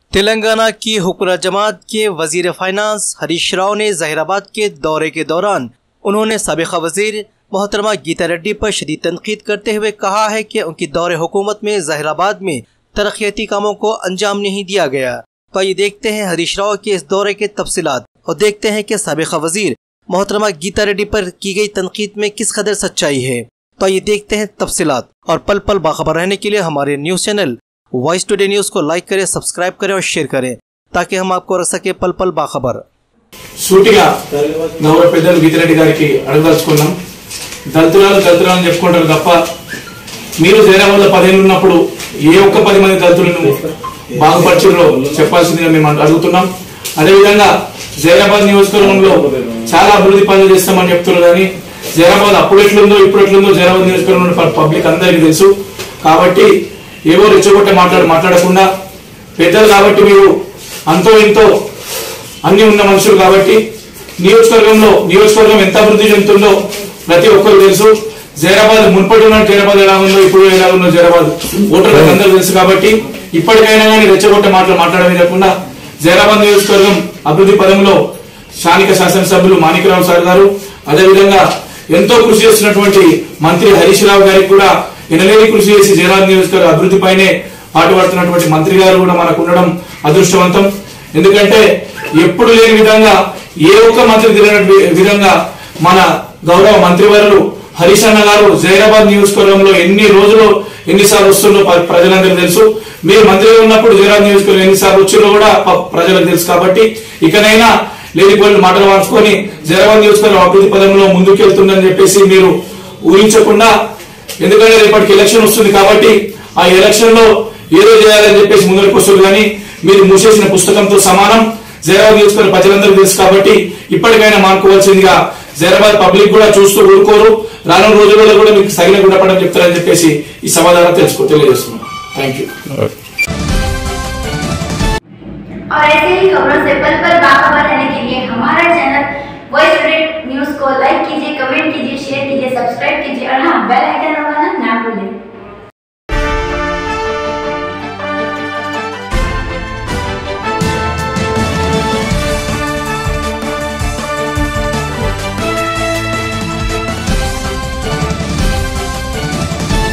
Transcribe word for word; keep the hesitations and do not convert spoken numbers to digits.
तेलंगाना की हुकूमत जमात के वजीर फाइनेंस हरीश राव ने जहीराबाद के दौरे के दौरान उन्होंने साबिक़ा वजीर मोहतरमा गीता रेड्डी पर शदीद तनकीद करते हुए कहा है कि उनकी दौरे हुकूमत में जहीराबाद में तरक्याती कामों को अंजाम नहीं दिया गया। तो ये देखते हैं हरीश राव के इस दौरे के तफसीलात और देखते हैं कि साबिक़ा वजीर मोहतरमा गीता रेड्डी पर की गई तनकीद में किस कदर सच्चाई है। तो ये देखते हैं तफसीलात और पल पल बाखबर रहने के लिए हमारे news channel Voice Today news को लाइक करें, सब्सक्राइब करें और शेयर करें ताकि हम आपको रख सके पल पल बाखबर। సూటిగా గౌరవ పెద్దలు గీతారెడ్డి గారికి అడగదలుచుకున్నాం। దళితులను దళితులను చెప్పుకుంటారు తప్ప మీరు జైరాబాద్లో పదిహేను ఉన్నప్పుడు ఏ ఒక్క పది మంది దళితులను బాగుపరిచిరో చెప్పాల్సిందిగా మేము అడుగుతున్నాం। అదేవిధంగా జైరాబాద్ నియోజకవర్గంలో చాలా అభివృద్ధి పనులు చేస్తామని చెప్తున్నారు కానీ జైరాబాద్ అప్పుడు ఎట్లుందో ఇప్పుడు ఎట్లుందో జైరాబాద్ నియోజకవర్గంలో పబ్లిక్ అందరికీ తెలుసు। కాబట్టి ఏవో రెచ్చగొట్టే మాట్లాడు మాట్లాడకుండా పెద్దలు కాబట్టి మీరు అంతో ఇంతో అన్ని ఉన్న మనుషులు కాబట్టి నియోజకవర్గంలో నియోజకవర్గం ఎంత అభివృద్ధి చెందుతుందో ప్రతి ఒక్కరు తెలుసు। జైరాబాద్ మున్పటి ఉన్న జైరాబాద్ ఎలా ఉందో ఇప్పుడు ఎలా ఉందో జైరాబాద్ ఓటర్లకు అందరూ తెలుసు కాబట్టి ఇప్పటికైనా కానీ రెచ్చగొట్టే మాటలు మాట్లాడమే కాకుండా జైరాబాద్ నియోజకవర్గం అభివృద్ధి పదంలో స్థానిక శాసనసభ్యులు మాణిక్యరావు సార్ గారు అదేవిధంగా ఎంతో కృషి చేస్తున్నటువంటి మంత్రి హరీష్ రావు గారికి కూడా ఎనలేని కృషి చేసి జైరాబాద్ నియోజకవర్గ అభివృద్ధిపైనే పాటుపడుతున్నటువంటి మంత్రి గారు కూడా మనకు ఉండడం అదృష్టవంతం। ఎందుకంటే ఎప్పుడు లేని విధంగా ఏ ఒక్క మంత్రి తిరిగిన విధంగా మన గౌరవ మంత్రివర్యులు హరీష్ అన్న గారు జైరాబాద్ నియోజకవర్గంలో ఎన్ని రోజులు ఎన్నిసార్లు వస్తుందో ప్రజలందరికీ తెలుసు। మీరు మంత్రిగా ఉన్నప్పుడు జైరాబాద్ నియోజకవర్గం ఎన్నిసార్లు వచ్చిందో కూడా ప్రజలకు తెలుసు। కాబట్టి ఇకనైనా లేని పనులు మాటలు మార్చుకొని జైరాబాద్ నియోజకవర్గం అభివృద్ధి పదంలో ముందుకెళ్తుందని చెప్పేసి మీరు ఊహించకుండా, ఎందుకంటే రేపటికి ఎలక్షన్ వస్తుంది కాబట్టి ఆ ఎలక్షన్ లో ఏదో చేయాలని చెప్పేసి ముందరకు వస్తుంది కానీ మీరు మూసేసిన పుస్తకంతో సమానం। జైరాబాద్ నియోజకవర్గ ప్రజలందరూ తెలుసు కాబట్టి ఇప్పటికైనా మానుకోవాల్సిందిగా జైరాబాద్ పబ్లిక్ కూడా చూస్తూ ఊరుకోరు, రానున్న రోజుల్లో కూడా మీకు సరైన గుణపడం చెప్తారని చెప్పేసి ఈ సభ ద్వారా తెలుసుకో తెలియజేస్తున్నాను। Thank you. और ऐसे ही खबरों से पल पल बाखबर